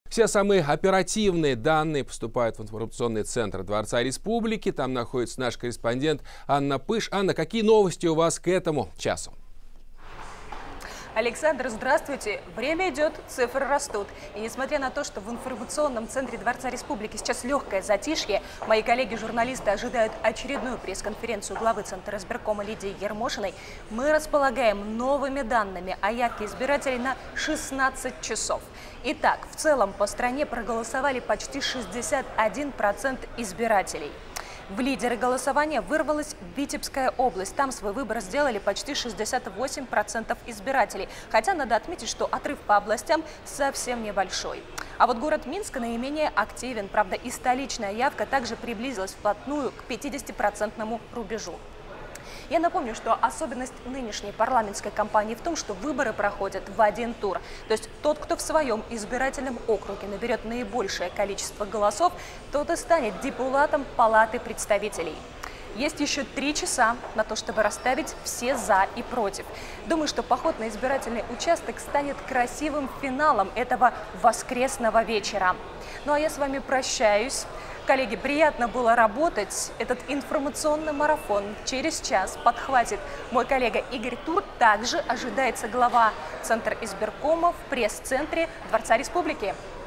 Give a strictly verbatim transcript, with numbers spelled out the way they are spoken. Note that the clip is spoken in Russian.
Все самые оперативные данные поступают в информационный центр Дворца Республики. Там находится наш корреспондент Анна Пыш. Анна, какие новости у вас к этому часу? Александр, здравствуйте. Время идет, цифры растут. И несмотря на то, что в информационном центре Дворца Республики сейчас легкое затишье, мои коллеги-журналисты ожидают очередную пресс-конференцию главы Центра избиркома Лидии Ермошиной, мы располагаем новыми данными о явке избирателей на шестнадцать часов. Итак, в целом по стране проголосовали почти шестьдесят один процент избирателей. В лидеры голосования вырвалась Витебская область. Там свой выбор сделали почти шестьдесят восемь процентов избирателей. Хотя надо отметить, что отрыв по областям совсем небольшой. А вот город Минск наименее активен. Правда, и столичная явка также приблизилась вплотную к пятидесятипроцентному рубежу. Я напомню, что особенность нынешней парламентской кампании в том, что выборы проходят в один тур. То есть тот, кто в своем избирательном округе наберет наибольшее количество голосов, тот и станет депутатом Палаты представителей. Есть еще три часа на то, чтобы расставить все «за» и «против». Думаю, что поход на избирательный участок станет красивым финалом этого воскресного вечера. Ну а я с вами прощаюсь. Коллеги, приятно было работать. Этот информационный марафон через час подхватит мой коллега Игорь Тур. Также ожидается глава Центра избиркома в пресс-центре Дворца Республики.